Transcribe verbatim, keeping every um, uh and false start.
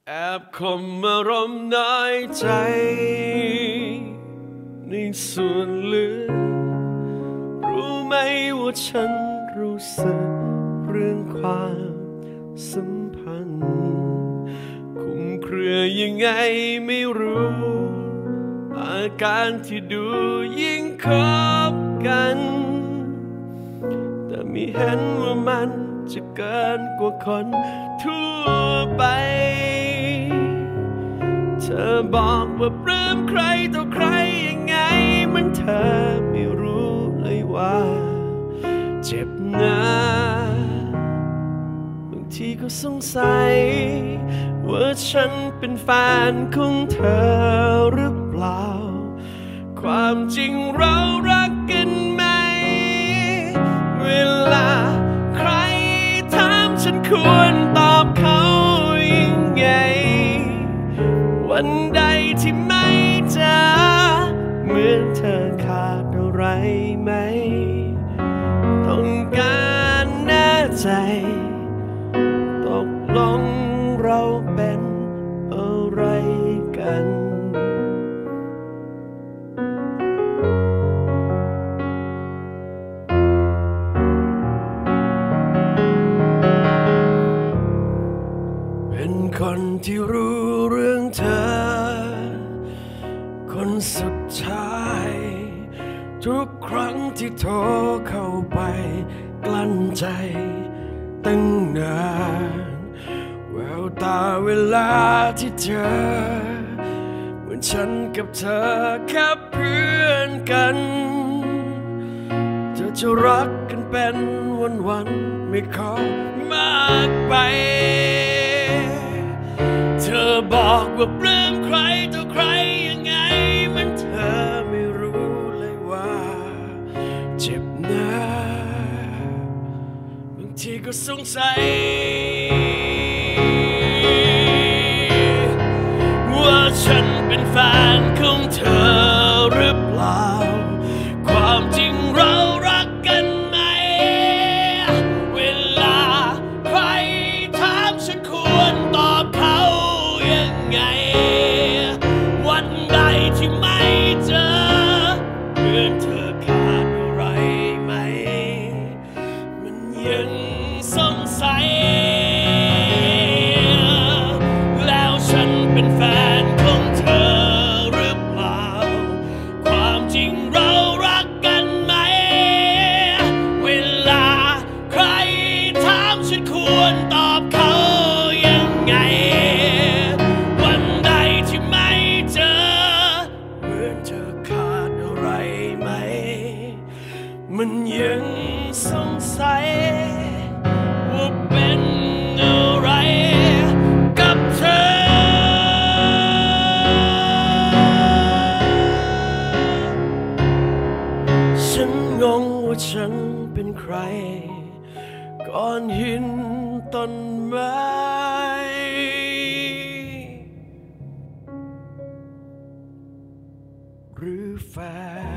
แอบคมอารมณ์น้อยใจในส่วนลึกรู้ไหมว่าฉันรู้สึกเรื่องความสัมพันธ์คุมเครือยังไงไม่รู้อาการที่ดูยิ่งคบกันแต่ไม่เห็นว่ามันจะเกินกว่าคนทั่วไปเธอบอกว่าปลื้มใครต่อใครยังไงมันเธอไม่รู้เลยว่าเจ็บนะบางทีก็สงสัยว่าฉันเป็นแฟนของเธอหรือเปล่าความจริงเรารักกันไหมเวลาใครถามฉันควรตอบเขายังไงวันใดที่ไม่เจอเหมือนเธอขาดอะไรไหมต้องการแน่ใจตกลงเราเป็นอะไรกันเป็นคนที่รู้เรื่องเธอคนสุดท้ายทุกครั้งที่โทรเข้าไปกลั้นใจตั้งนานแววตาเวลาที่เจอเหมือนฉันกับเธอแค่เพื่อนกันเธอจะรักกันเป็นวันๆไม่ขอมากไปเธอบอกว่าปลื้มใครต่อใครยังไงมันเธอไม่รู้เลยว่าเจ็บนะบางทีก็สงสัยว่าฉันเป็นแฟนของเธอหรือเปล่าความจริงเรารักกันไหมเวลาใครถามฉันควรตอบเขายังไงวันใดที่ไม่เจอเพื่อนเธอขาดอะไรไหมมันยังสงสัยแล้วฉันเป็นแฟนของเธอหรือเปล่าความจริงเรารักกันไหมเวลาใครถามฉันควรตอบเขายังไงวันใดที่ไม่เจอเหมือนเธอขาดอะไรไหมมันยังสงสัยว่าเป็นอะไรกับเธอฉันงงว่าฉันเป็นใครก้อนหินต้นไม้หรือแฟน